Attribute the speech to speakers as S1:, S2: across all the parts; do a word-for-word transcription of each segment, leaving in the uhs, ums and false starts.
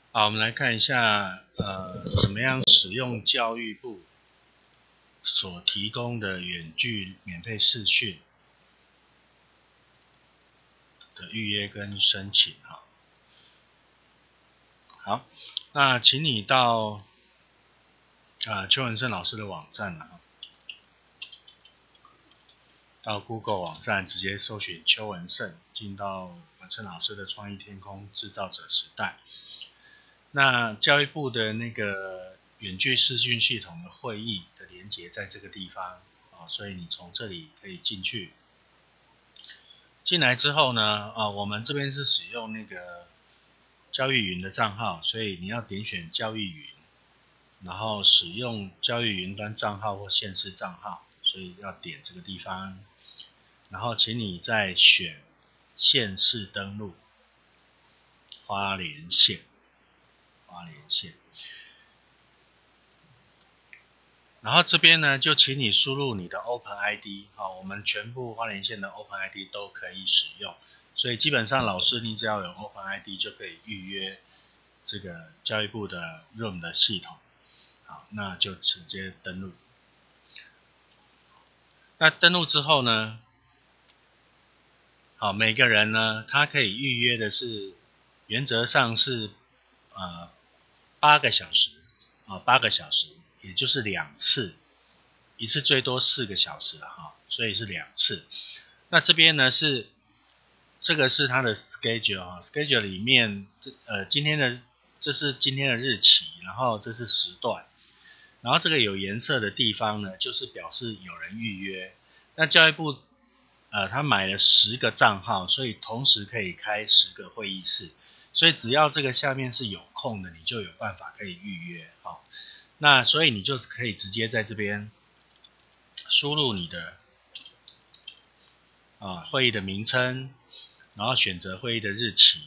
S1: 好，我们来看一下，呃，怎么样使用教育部所提供的远距免费视讯的预约跟申请哈。好，那请你到啊、呃、邱文胜老师的网站啊，到 Google 网站直接搜寻邱文胜，进到文胜老师的创意天空制造者时代。那教育部的那个远距视讯系统的会议的连结在这个地方啊，所以你从这里可以进去。进来之后呢，啊，我们这边是使用那个教育云的账号，所以你要点选教育云，然后使用教育云端账号或县市账号，所以要点这个地方，然后请你再选县市登录，花莲县。花莲县，然后这边呢，就请你输入你的 Open I D， 好，我们全部花莲县的 Open I D 都可以使用，所以基本上老师你只要有 Open I D 就可以预约这个教育部的 Room 的系统，好，那就直接登录。那登录之后呢，好，每个人呢，他可以预约的是，原则上是呃八个小时啊，八个小时，也就是两次，一次最多四个小时哈，所以是两次。那这边呢是这个是它的 schedule 哈 ，schedule 里面呃今天的这是今天的日期，然后这是时段，然后这个有颜色的地方呢，就是表示有人预约。那教育部呃他买了十个账号，所以同时可以开十个会议室。所以只要这个下面是有空的，你就有办法可以预约，好，那所以你就可以直接在这边输入你的啊会议的名称，然后选择会议的日期，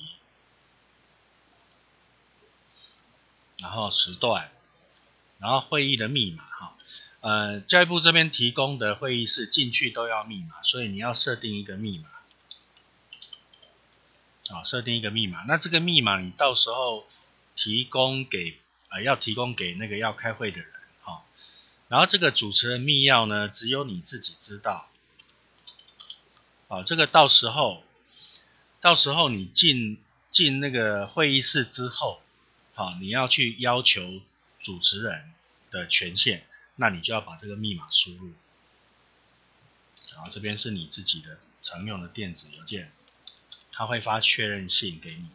S1: 然后时段，然后会议的密码哈，呃教育部这边提供的会议室进去都要密码，所以你要设定一个密码。啊，设定一个密码，那这个密码你到时候提供给呃要提供给那个要开会的人，哈、哦，然后这个主持人密钥呢，只有你自己知道，哦，这个到时候到时候你进进那个会议室之后，好、哦，你要去要求主持人的权限，那你就要把这个密码输入，然后这边是你自己的常用的电子邮件。他会发确认信给你，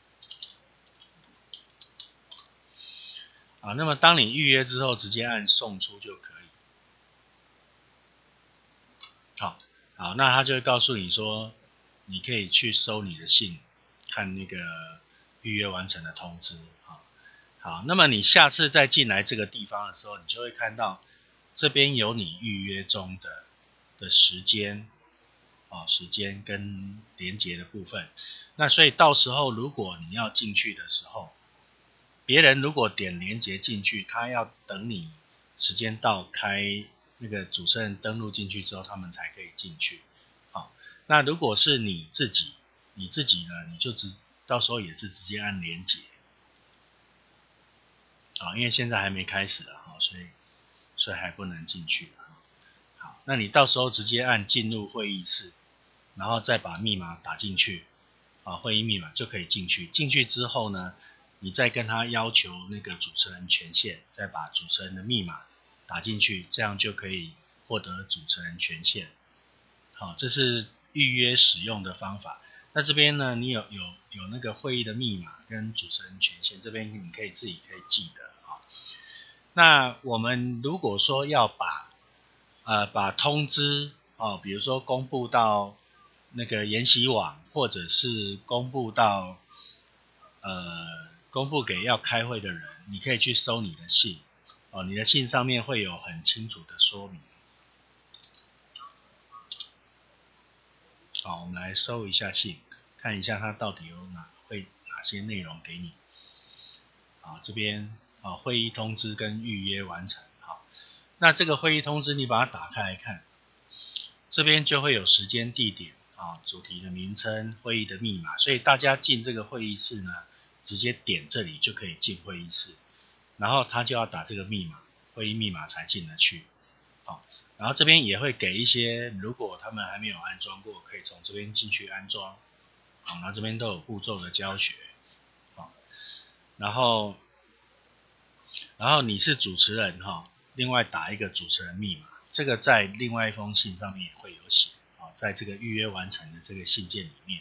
S1: 啊，那么当你预约之后，直接按送出就可以。好，好，那他就会告诉你说，你可以去收你的信，看那个预约完成的通知。好，好，那么你下次再进来这个地方的时候，你就会看到这边有你预约中的的时间。哦，时间跟连结的部分，那所以到时候如果你要进去的时候，别人如果点连结进去，他要等你时间到开那个主持人登录进去之后，他们才可以进去。好，那如果是你自己，你自己呢，你就直到时候也是直接按连结。啊，因为现在还没开始啊，所以所以还不能进去。好，那你到时候直接按进入会议室。然后再把密码打进去，啊，会议密码就可以进去。进去之后呢，你再跟他要求那个主持人权限，再把主持人的密码打进去，这样就可以获得主持人权限。好，这是预约使用的方法。那这边呢，你有有有那个会议的密码跟主持人权限，这边你可以自己可以记得啊。那我们如果说要把呃把通知哦，比如说公布到那个研习网，或者是公布到呃公布给要开会的人，你可以去搜你的信哦，你的信上面会有很清楚的说明。好，我们来搜一下信，看一下它到底有哪会哪些内容给你。好，这边啊会议通知跟预约完成。好，那这个会议通知你把它打开来看，这边就会有时间、地点。啊，主题的名称、会议的密码，所以大家进这个会议室呢， 直接点这里就可以进会议室，然后他就要打这个密码，会议密码才进得去。好，然后这边也会给一些，如果他们还没有安装过，可以从这边进去安装。好，然后这边都有步骤的教学。好，然后然后你是主持人哈，另外打一个主持人密码，这个在另外一封信上面也会有写。好，在这个预约完成的这个信件里面。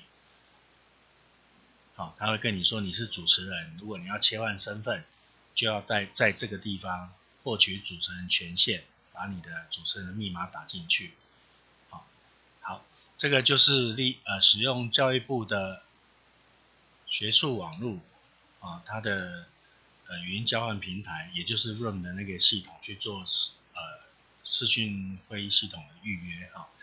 S1: 好，他会跟你说你是主持人，如果你要切换身份，就要在在这个地方获取主持人权限，把你的主持人的密码打进去。好，好，这个就是利呃使用教育部的学术网络啊，它的呃语音交换平台，也就是 Room 的那个系统去做呃视讯会议系统的预约啊。